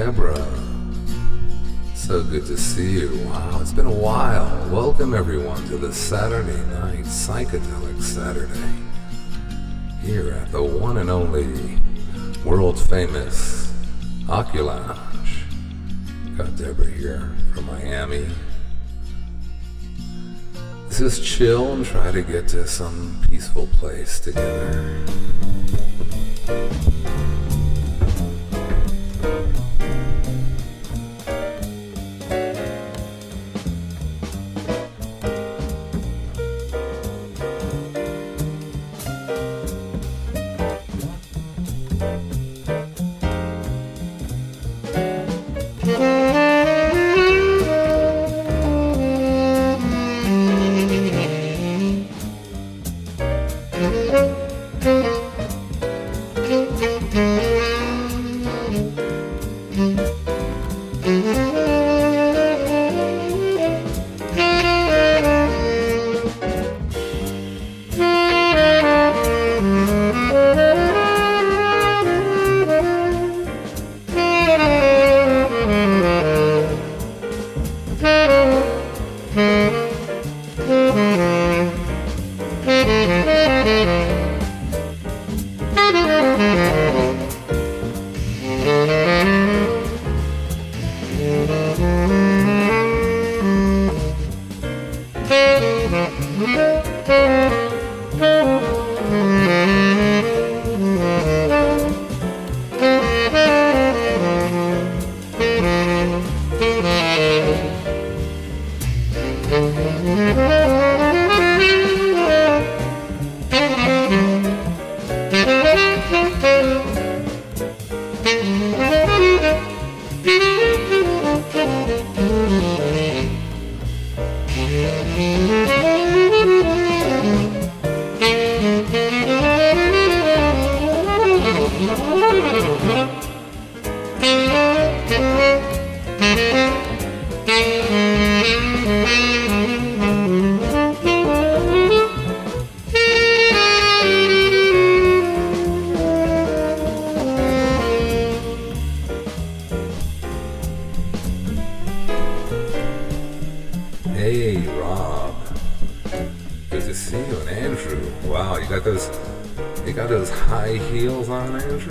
Deborah. So good to see you. Wow, it's been a while. Welcome everyone to the Saturday night Psychedelic Saturday here at the one and only world famous OccuLounge. Got Deborah here from Miami. Let's just chill and try to get to some peaceful place together. Hey Rob, good to see you. And Andrew, wow, you got those high heels on, Andrew?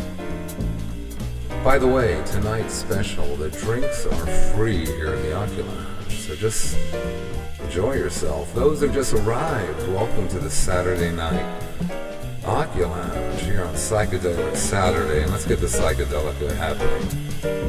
By the way, tonight's special, the drinks are free here in the OccuLounge, so just enjoy yourself. Those who just arrived, welcome to the Saturday night OccuLounge here on Psychedelic Saturday, and let's get the Psychedelic happening.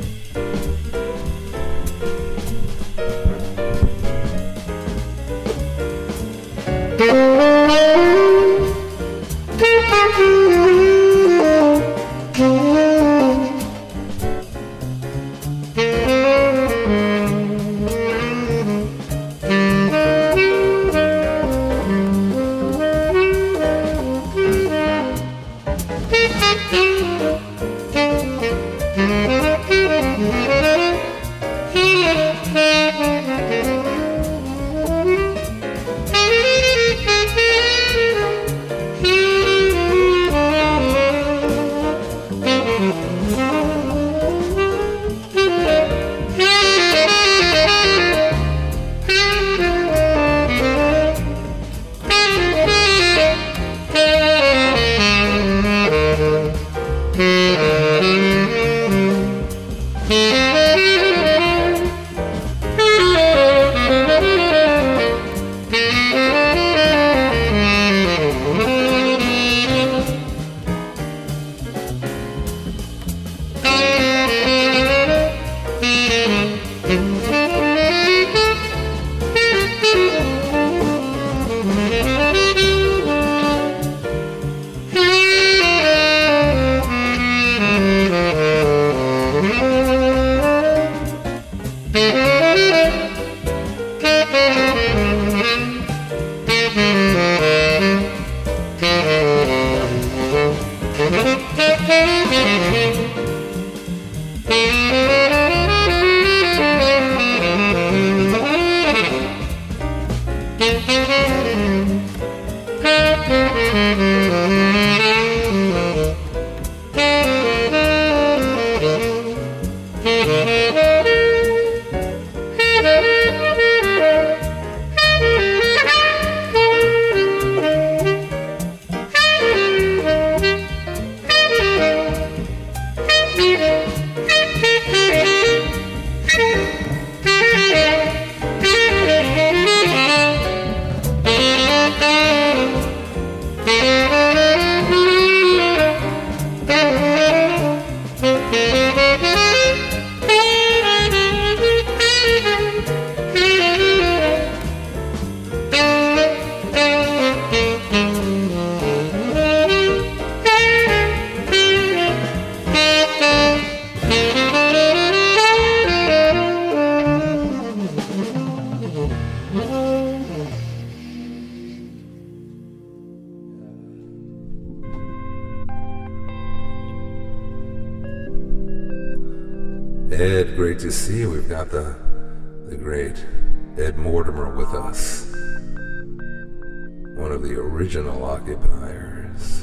Ed, great to see you. We've got the great Ed Mortimer with us, one of the original occupiers.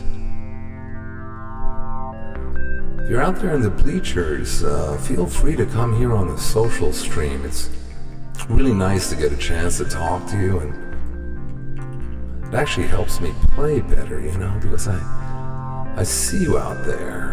If you're out there in the bleachers, feel free to come here on the social stream. It's really nice to get a chance to talk to you, and it actually helps me play better, you know, because I see you out there.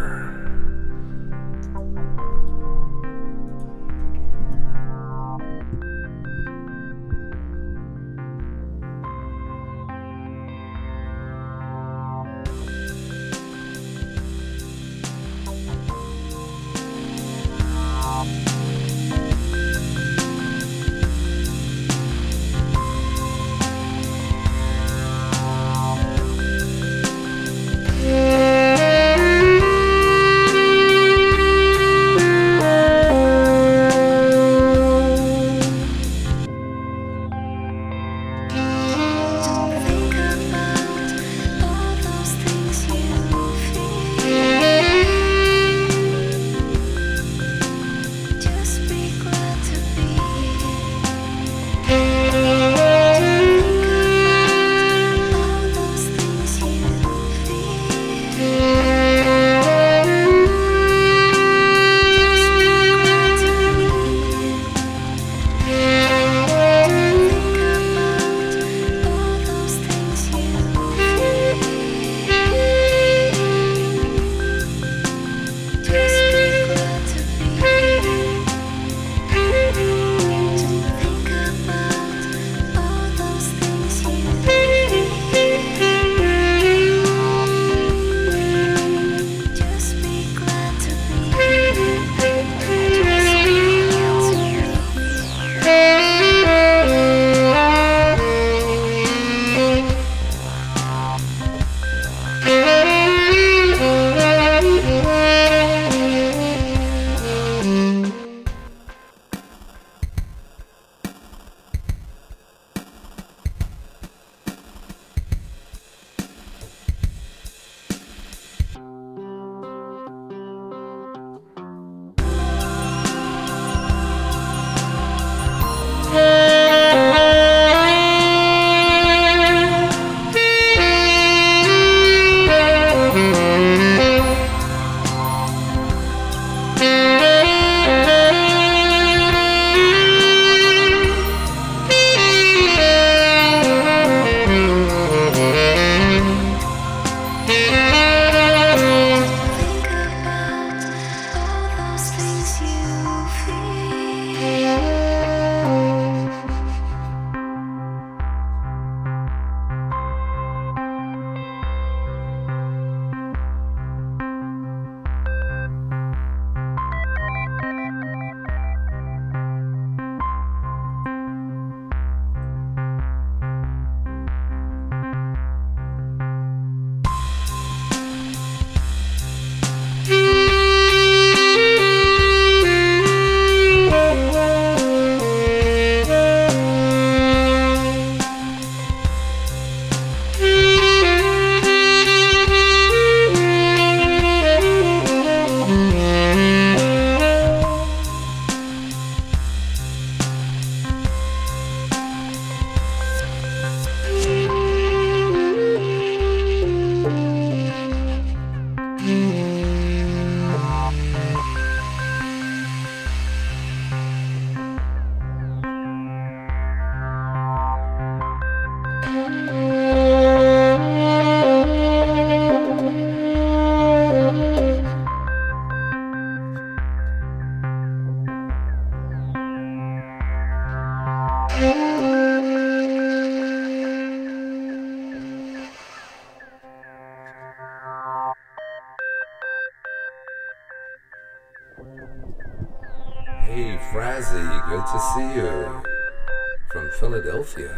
Hey Frazzy, good to see you from Philadelphia.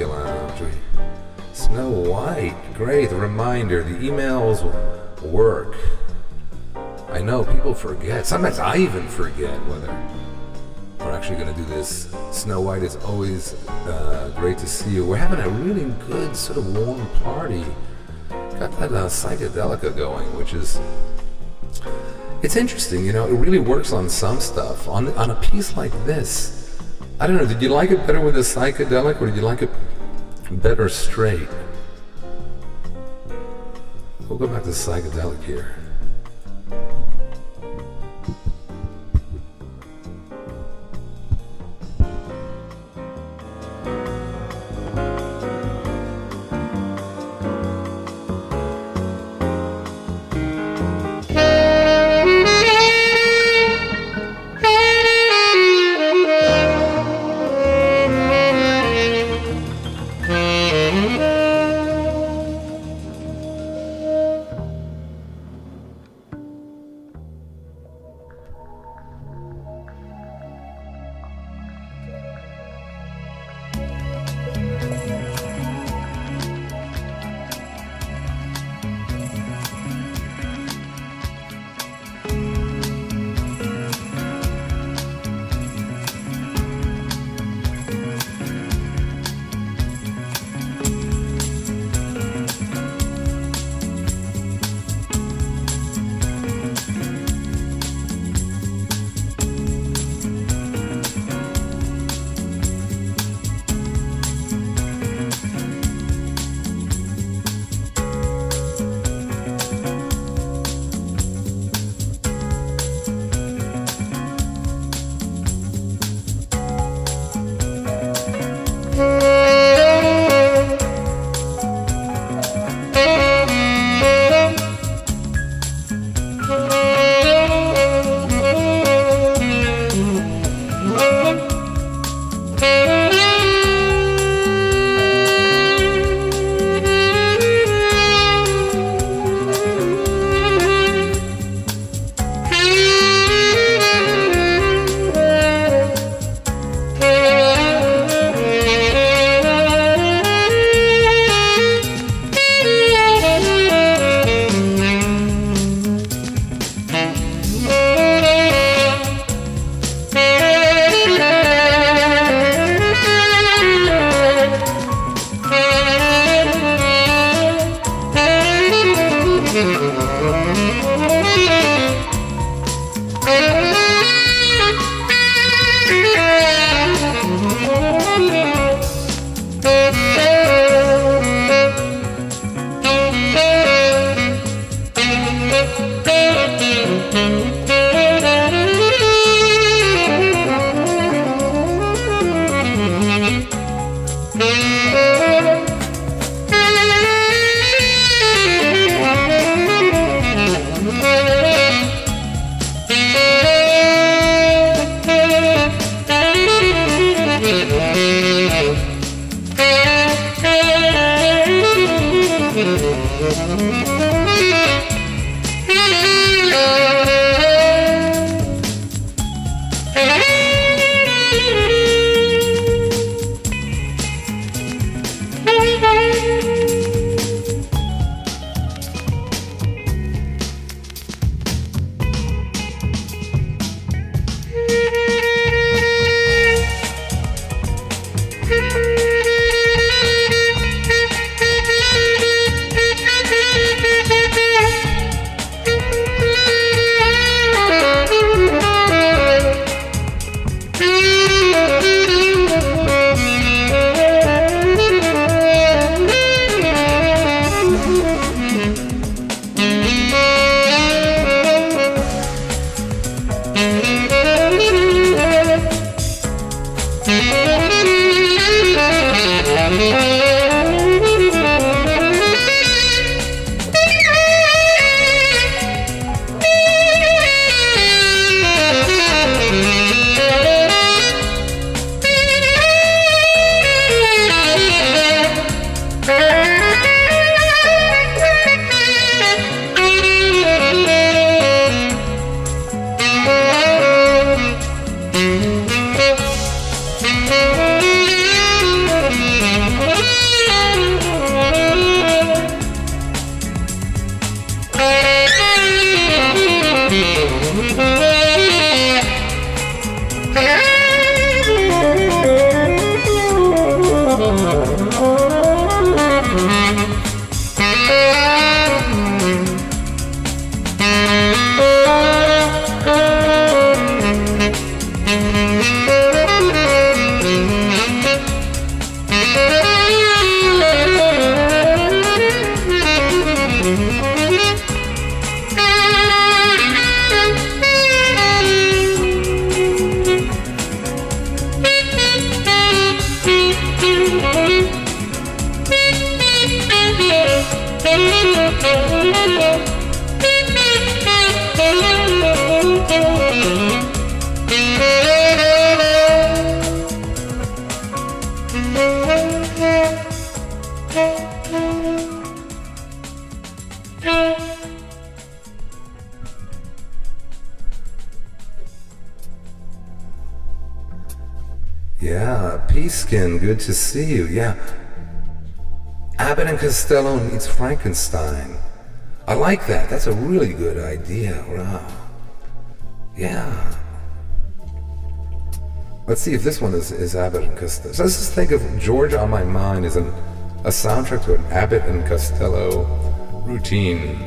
OccuLounge. Snow White, great. The reminder, the emails work. I know people forget. Sometimes I even forget whether we're actually going to do this. Snow White, is always great to see you. We're having a really good sort of warm party. Got that Psychedelic going, which is, it's interesting, you know, it really works on some stuff. On a piece like this, I don't know, did you like it better with the Psychedelic, or did you like it better straight? We'll go back to Psychedelic here. Yeah, Peaskin, good to see you. Yeah. Abbott and Costello meets Frankenstein. I like that. That's a really good idea. Wow. Yeah. Let's see if this one is Abbott and Costello. So let's just think of Georgia on My Mind as a soundtrack to an Abbott and Costello routine.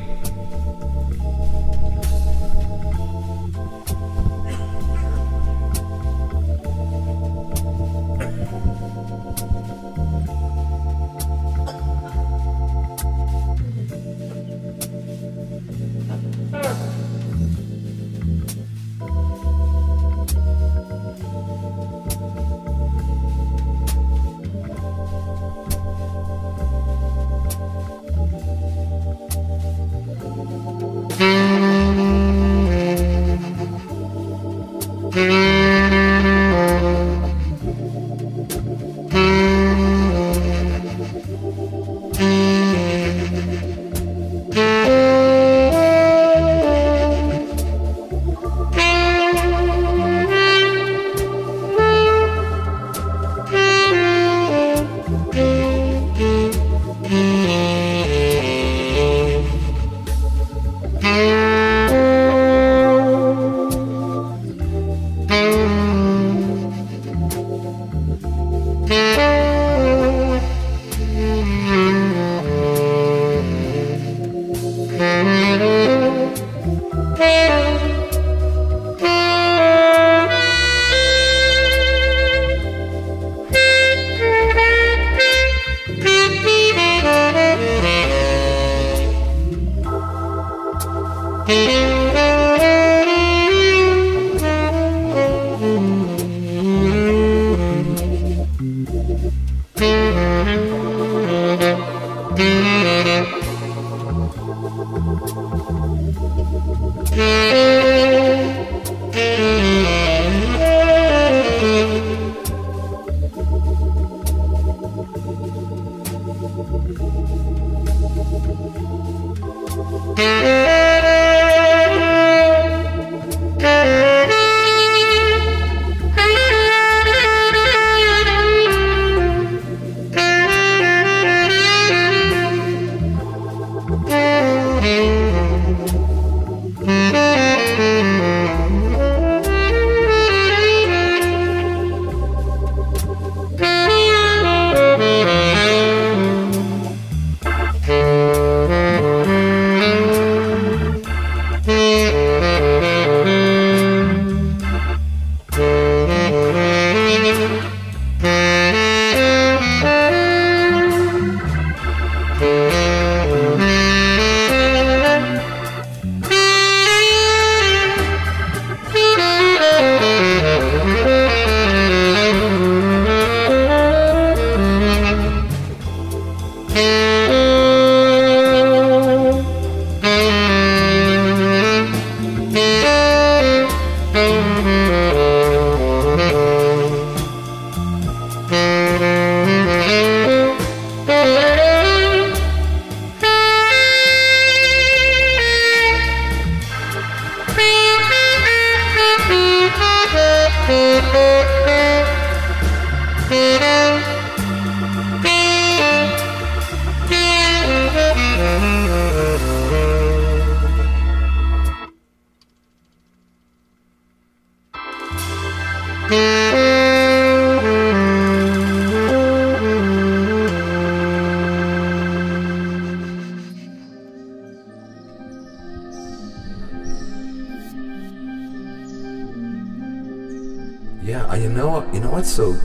Yeah, you know what's so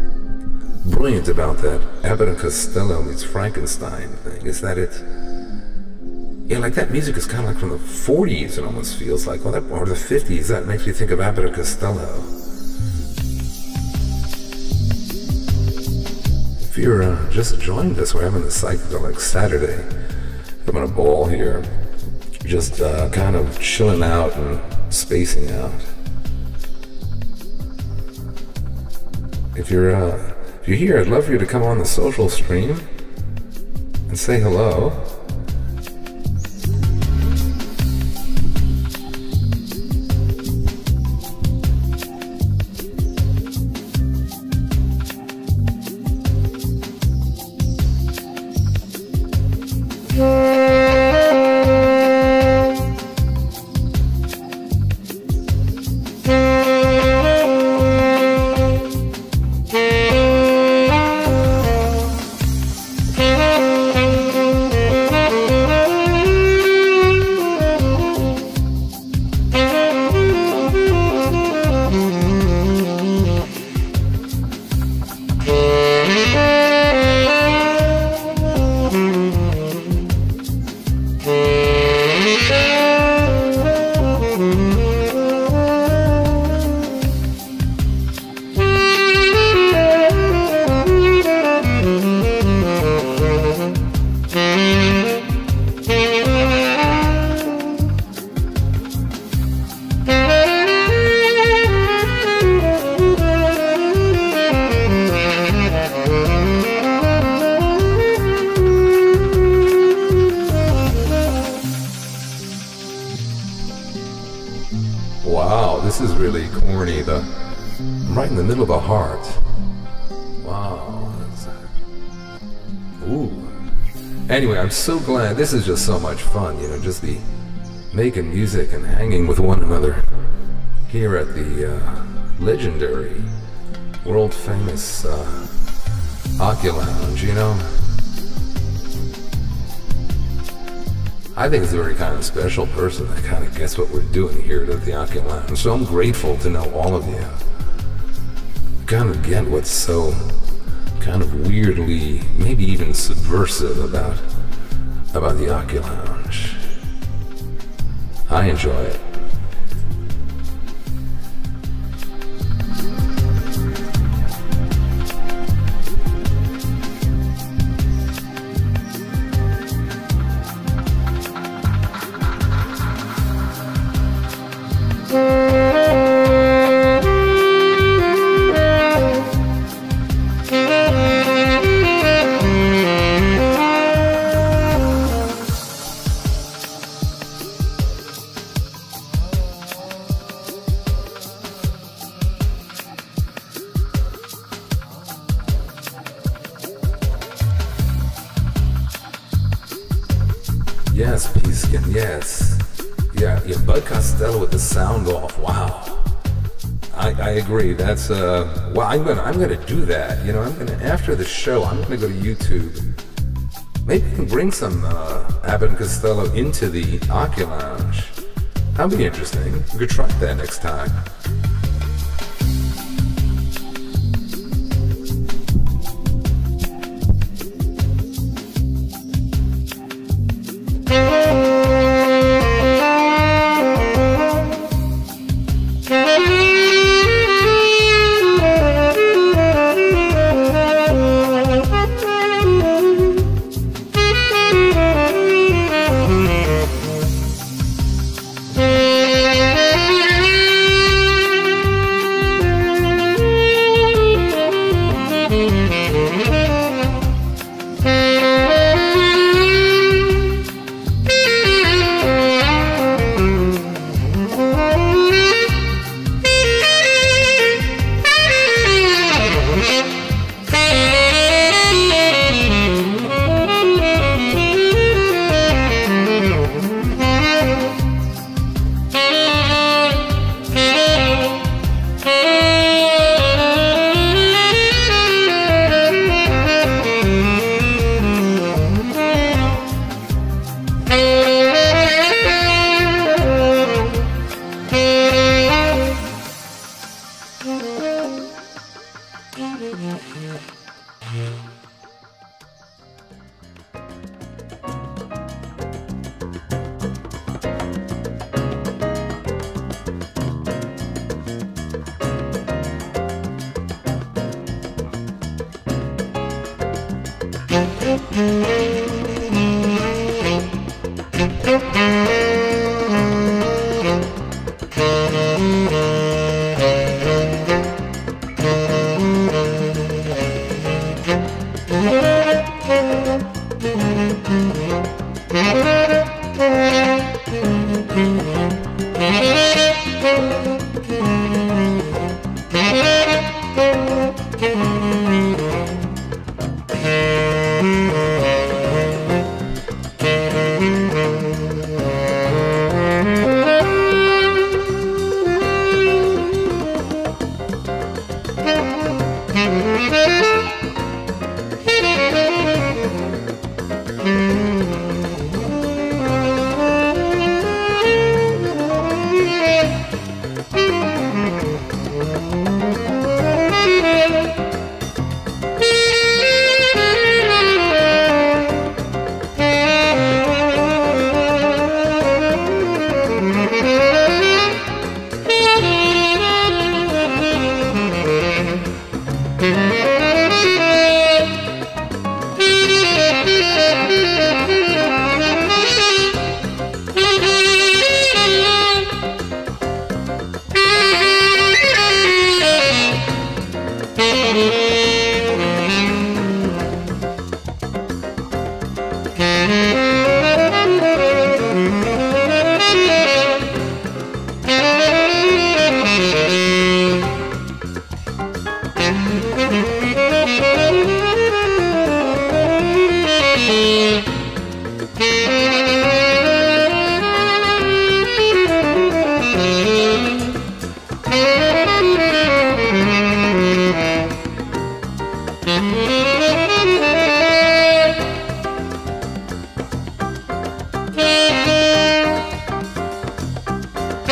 brilliant about that Abbott and Costello meets Frankenstein thing is that it's, yeah, like that music is kind of like from the 40s, it almost feels like, well, or the 50s, that makes me think of Abbott and Costello. If you're just joined us, we're having the Psychedelic Saturday, having a ball here, just kind of chilling out and spacing out. If you're here, I'd love for you to come on the social stream and say hello. this is really corny. I'm right in the middle of a heart. Wow. Ooh. Anyway, I'm so glad. This is just so much fun, you know, just the making music and hanging with one another here at the legendary, world-famous OccuLounge, you know. I think it's a very kind of special person that kind of gets what we're doing here at the OccuLounge. So I'm grateful to know all of you. Kind of get what's so kind of weirdly, maybe even subversive about the OccuLounge. I enjoy it. Yes, Peaskin, yes. Yeah, Bud Costello with the sound off, wow. I agree, that's, well, I'm gonna do that, you know, after the show, I'm gonna go to YouTube. Maybe we can bring some Abbott and Costello into the OccuLounge. That'd be interesting. We could try that next time.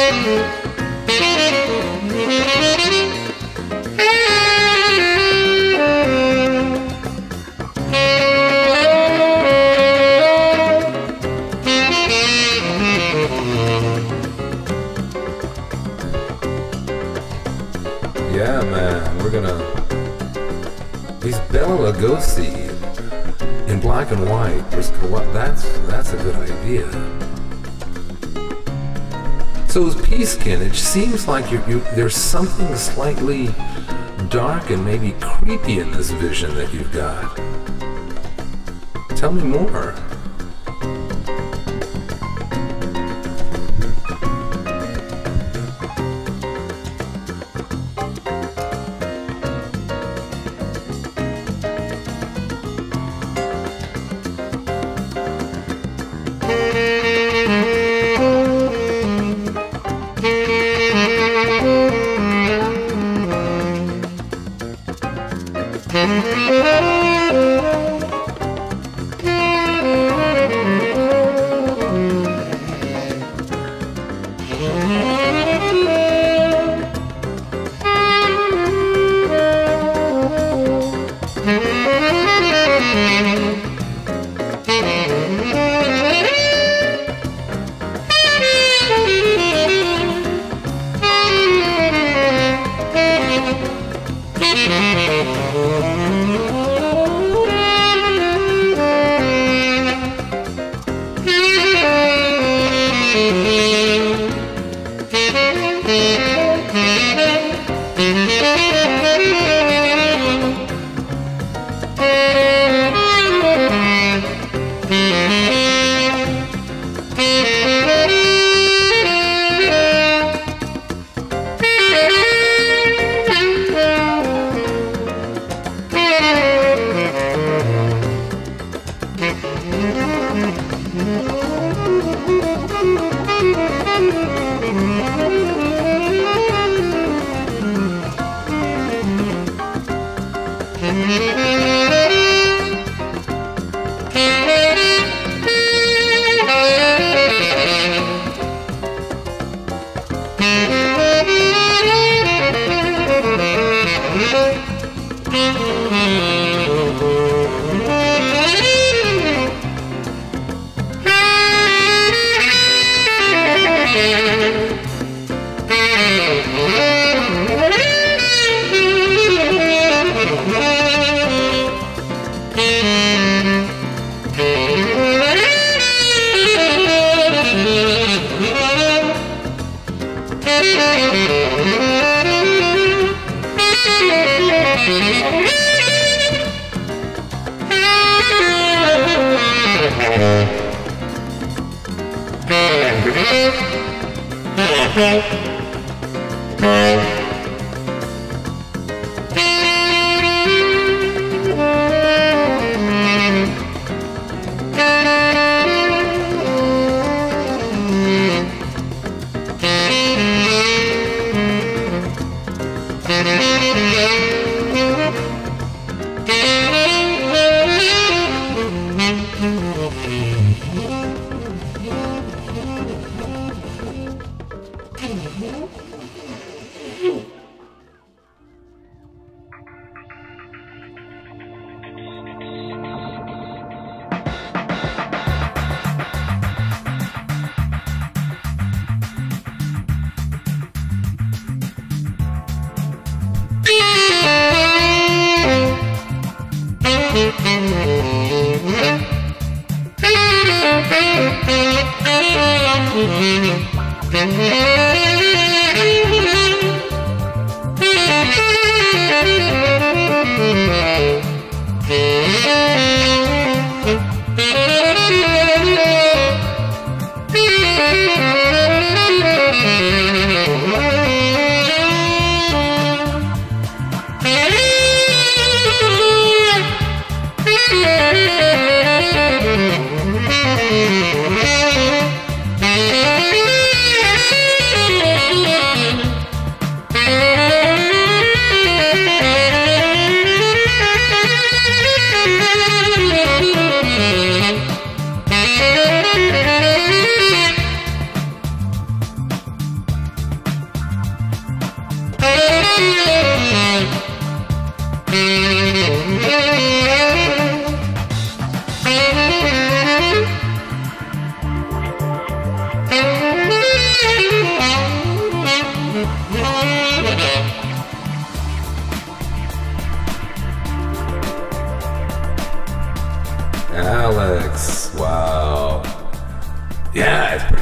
Yeah, man, we're gonna... These Bela Lugosi in black and white, that's a good idea. So as Peacekin, it seems like there's something slightly dark and maybe creepy in this vision that you've got. Tell me more.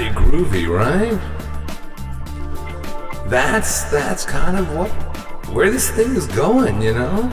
pretty groovy, right? That's kind of where this thing is going, you know?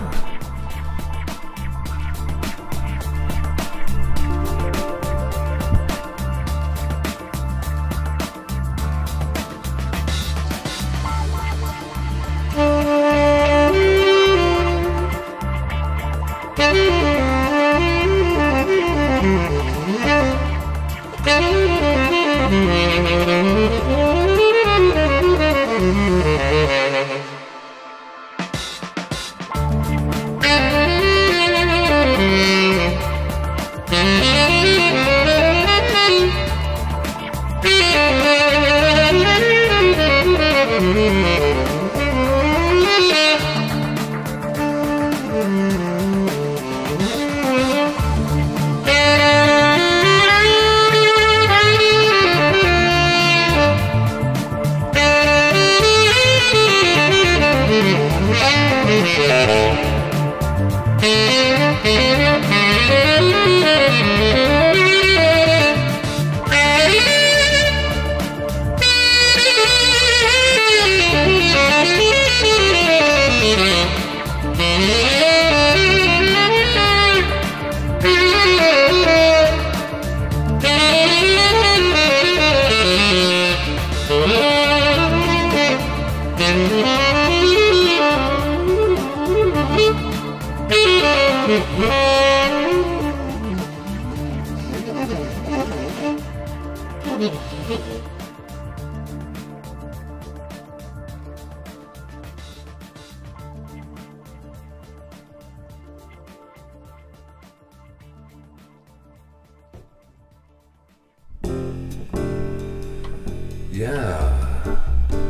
Yeah,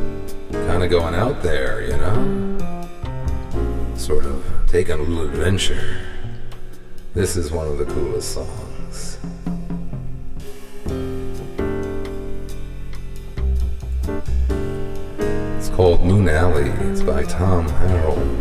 kind of going out there, you know? Sort of taking a little adventure. This is one of the coolest songs. It's called Moon Alley. It's by Tom Harrell.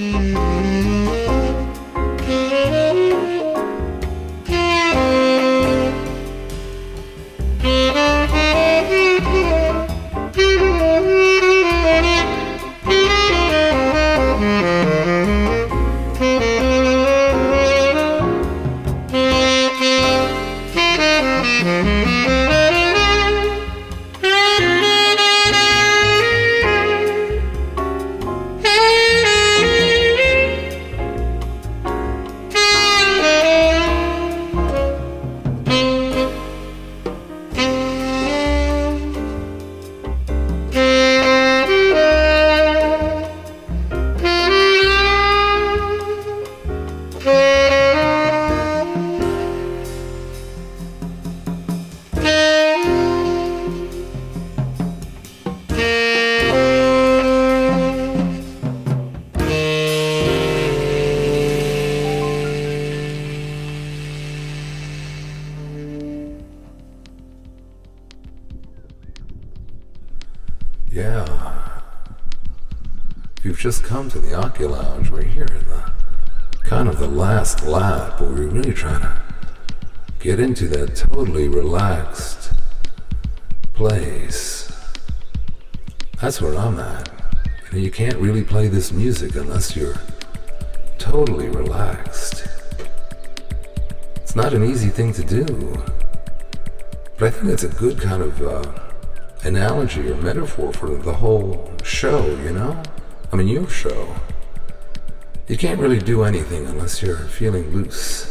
Yeah. If you've just come to the OccuLounge, we're here in the kind of the last lap where we're really trying to get into that totally relaxed place. That's where I'm at. You know, you can't really play this music unless you're totally relaxed. It's not an easy thing to do, but I think it's a good kind of analogy or metaphor for the whole show, you know? I mean, your show. You can't really do anything unless you're feeling loose.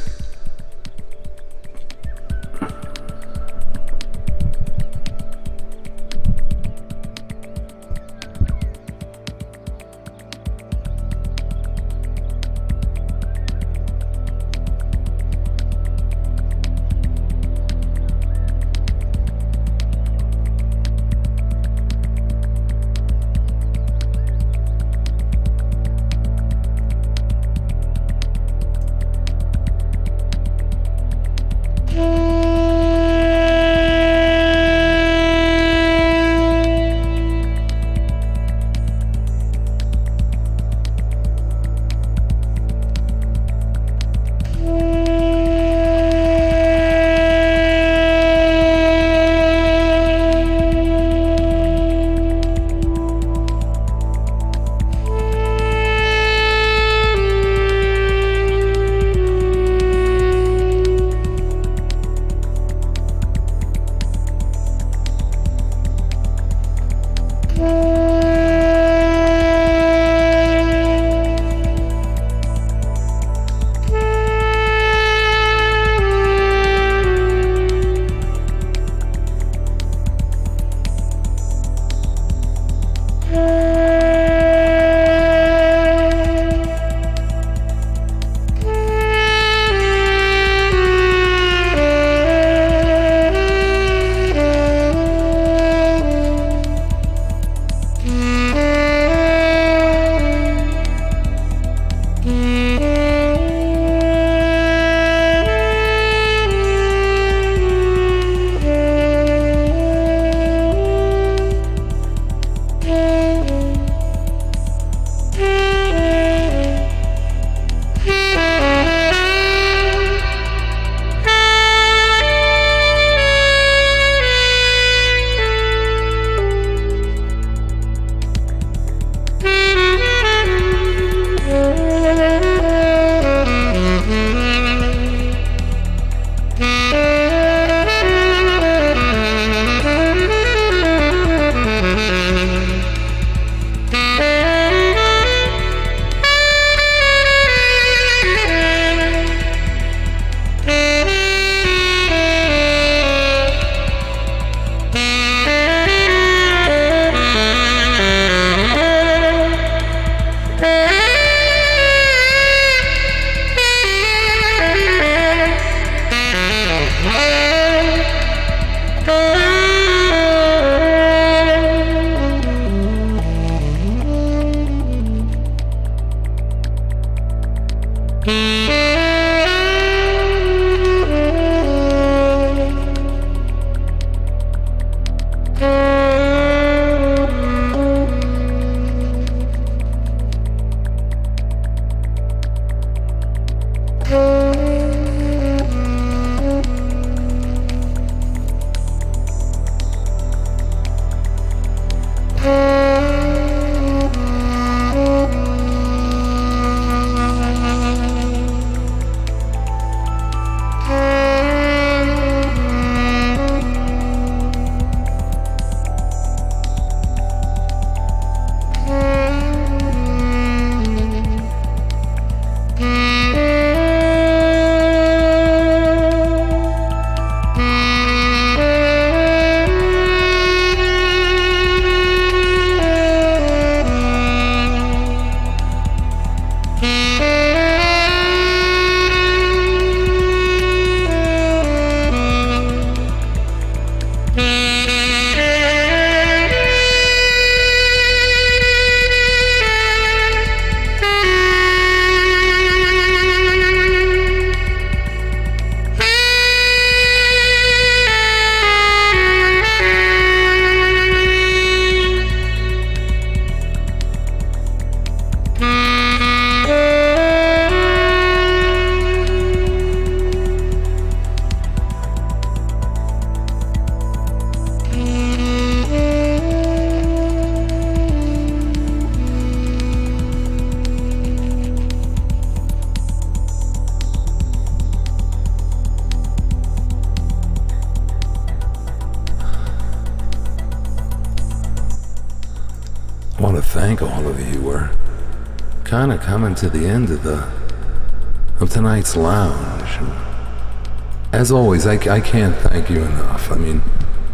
I want to thank all of you. We're kind of coming to the end of tonight's lounge. And as always, I can't thank you enough. I mean,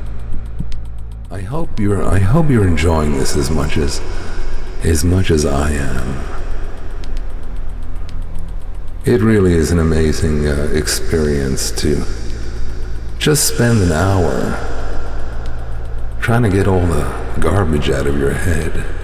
I hope you're enjoying this as much as I am. It really is an amazing experience to just spend an hour trying to get all the garbage out of your head.